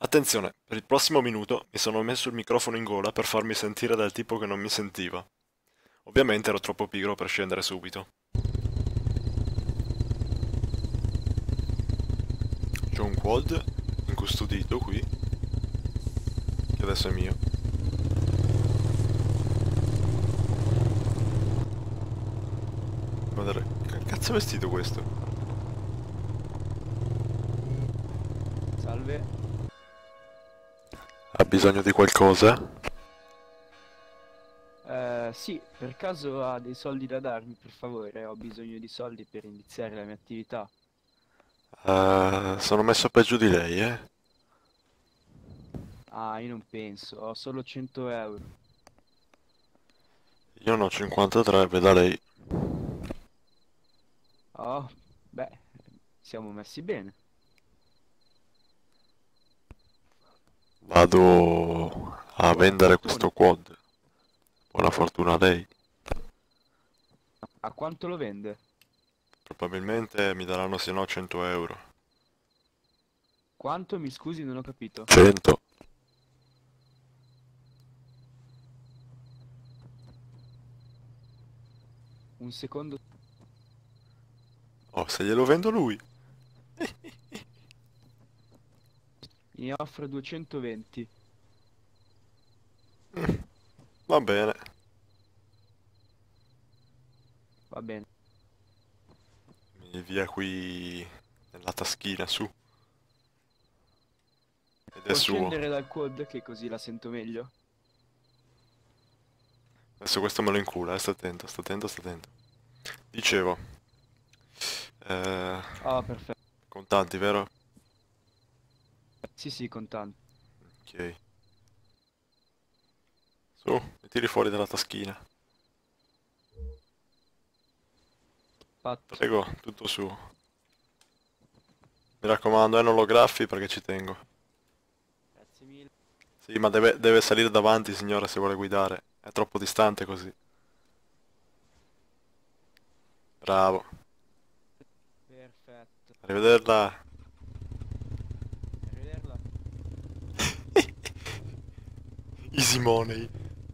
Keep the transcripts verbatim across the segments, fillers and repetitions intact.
Attenzione, per il prossimo minuto mi sono messo il microfono in gola per farmi sentire dal tipo che non mi sentiva. Ovviamente ero troppo pigro per scendere subito. C'ho un quad incustodito qui, che adesso è mio. Guardate, che cazzo è vestito questo? Salve. Ha bisogno di qualcosa? Eh, sì, per caso ha dei soldi da darmi, per favore? Ho bisogno di soldi per iniziare la mia attività. Eh, sono messo peggio di lei, eh? Ah, io non penso, ho solo cento euro. Io ne ho cinquantatré, veda lei. Oh, beh, siamo messi bene. Vado a Buona vendere fortuna. questo quad. Buona fortuna a lei. A quanto lo vende? Probabilmente mi daranno se no cento euro. Quanto, mi scusi, non ho capito. cento. Un secondo. Oh, se glielo vendo lui. Ne offro duecentoventi. Va bene. Va bene. Mi via qui nella taschina, su. Ed è Può suo. scendere dal quad che così la sento meglio? Adesso questo me lo incula, eh, sta attento, sta attento, sta attento. Dicevo, eh, Ah, perfetto. contanti, vero? Sì, sì, contanti. Ok. Su, mi tiri fuori dalla taschina. Fatto. Prego, tutto su. Mi raccomando, eh, non lo graffi perché ci tengo. Grazie mille. Sì, ma deve, deve salire davanti, signore, se vuole guidare. È troppo distante così. Bravo. Perfetto. Arrivederla. Arrivederla. Easy money.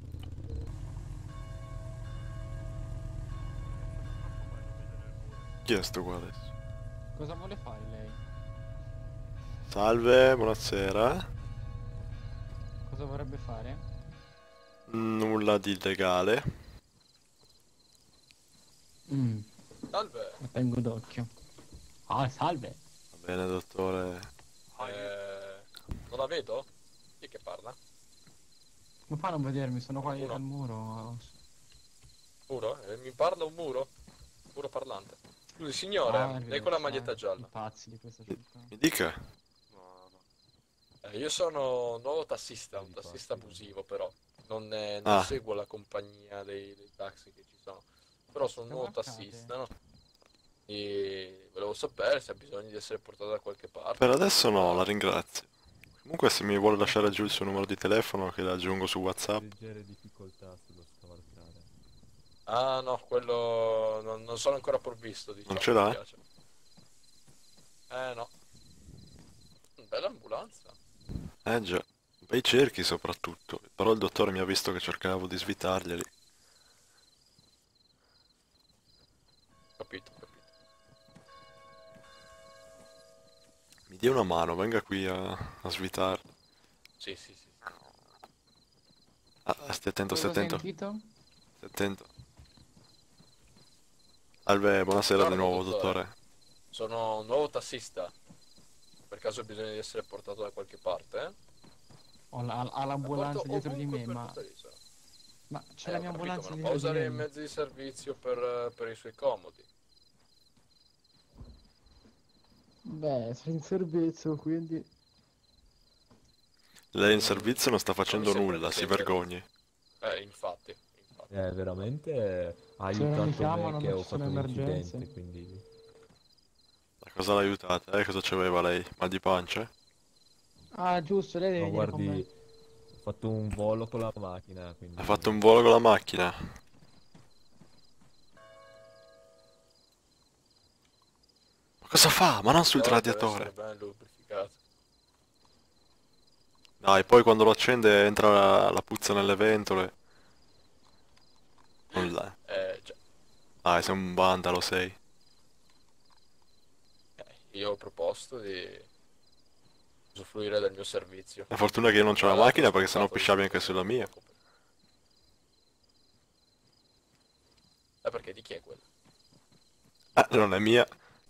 Chi è sto qua adesso? Cosa vuole fare lei? Salve, buonasera. Cosa vorrebbe fare? Nulla di illegale. Mm, Salve, la tengo d'occhio. Ah, salve! Va bene, dottore. eh, non la vedo? Chi è che parla? Come fa a non vedermi? Sono qua Qualcuno? al muro. Muro? Eh, mi parla un muro? Muro parlante. Scusi, Ah, signore, lei con la arrivederci, maglietta eh. I gialla. pazzi di questa Mi, città. mi dica. No, no. Eh, io sono un nuovo tassista, un tassista abusivo però. Non, eh, non Ah, seguo la compagnia dei, dei taxi che ci sono. Però sono un nuovo Cavalcate. tassista, no? E volevo sapere se ha bisogno di essere portato da qualche per parte. adesso no, la Da... ringrazio. Comunque se mi vuole lasciare giù il suo numero di telefono che l'aggiungo su WhatsApp. Leggere difficoltà sullo scavalcare. Ah no, quello non, non sono ancora provvisto, Non diciamo, ce mi l'ha? spiace. Eh no. Bella ambulanza. Eh già. Bei cerchi soprattutto. Però il dottore mi ha visto che cercavo di svitarglieli. Capito, capito. Mi dia una mano, venga qui a, a svitarlo. Sì, sì, sì. Ah, stai attento, stai Cosa ho attento. sentito? Stai attento. Salve, buonasera di Buongiorno, nuovo, dottore. dottore. Sono un nuovo tassista. Per caso ha bisogno di essere portato da qualche parte, eh? Ho la- ha La porto l'ambulanza dietro di ovunque me, per ma... tutta l'isola. Ma c'è Eh, la ho mia capito, ma ambulanza non può dietro di usare i lei. mezzi di servizio per, per i suoi comodi. Beh, sono in servizio, quindi... Lei in Mm, servizio non sta non mi facendo sembra che nulla, sia si in servizio. vergogni. Eh, infatti, infatti. Eh, veramente ha Se non mi aiutato me chiamano che non ho ci sono fatto l'incidente, emergenze. quindi... La cosa l'ha aiutata? Eh, cosa c'aveva lei? Mal di pancia? Ah, giusto, lei deve No, venire con guardi, me. ho fatto un volo con la macchina, Ha fatto un quindi... volo con la macchina? Ma cosa fa? Ma non Il sul motore deve radiatore. essere ben lubrificato. Dai, poi quando lo accende entra la, la puzza nelle ventole. Non là. Eh, già. Dai, sei un vandalo, sei. Eh, io ho proposto di usufruire del mio servizio. La fortuna che io non c'ho la Tra l'altro macchina ho perché sennò sfruttato pisciavi di anche tutto. sulla mia. Eh, perché di chi è quella? Ah, non è mia.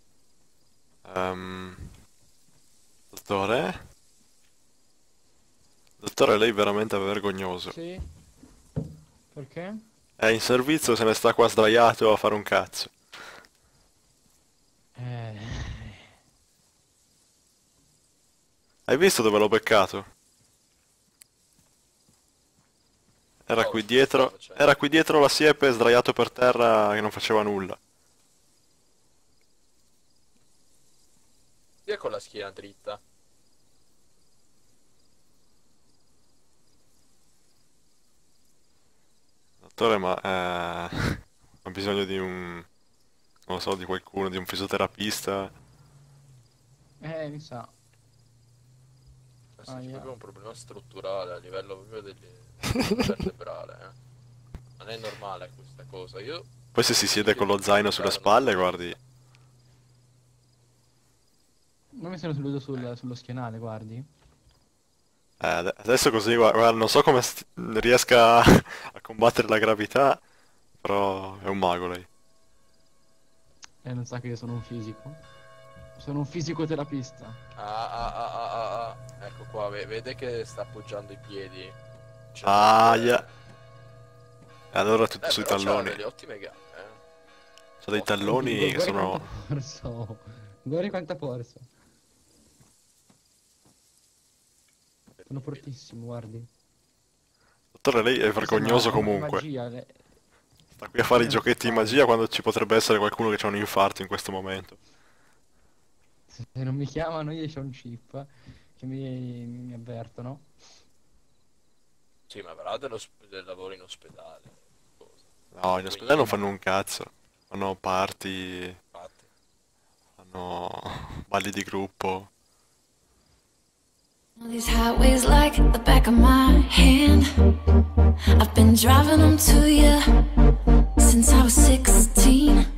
Ehm, Dottore? Dottore, lei è veramente vergognoso. Sì? Perché? È in servizio, se ne sta qua sdraiato a fare un cazzo. Eh... Hai visto dove l'ho beccato? Era Oh, qui cosa dietro, sta facendo? era qui dietro la siepe, sdraiato per terra che non faceva nulla. Chi è con la schiena dritta? Dottore, ma eh, ho bisogno di un, non lo so, di qualcuno, di un fisioterapista. Eh, mi sa. Ma sì, Ah, c'è yeah. proprio un problema strutturale a livello proprio degli vertebrale, eh. Non è normale questa cosa. Io Poi se si siede con lo zaino sulle spalle, guardi. Non mi sono seduto sul- sullo schienale, guardi. Eh, ade- adesso così, gua- guarda, non so come st- riesca a combattere la gravità, però è un mago lei. E non sa che io sono un fisico. Sono un fisicoterapista. Ah, ah, ah, ah, ah, ah. Ecco qua, ve- vede che sta appoggiando i piedi. Cioè, Ah, eh, yeah. E allora tutto eh, sui però c'ha talloni. delle ottime gambe, eh. C'ha dei Ottimo. talloni che Guarda sono... quanta forza. Guarda quanta forza. Sono fortissimo, guardi. Dottore, lei è vergognoso Questa è una- è comunque. magia, le- Sta qui a fare i non giochetti di fa. magia quando ci potrebbe essere qualcuno che ha un infarto in questo momento. Se non mi chiamano io c'ho un chip che mi, mi avvertono. Sì, ma avrà dello sp- del lavoro in ospedale. Cosa. No, in ospedale non fanno un cazzo. Fanno party, Infatti. fanno balli di gruppo. These highways like the back of my hand. I've been driving them to you since I was sixteen.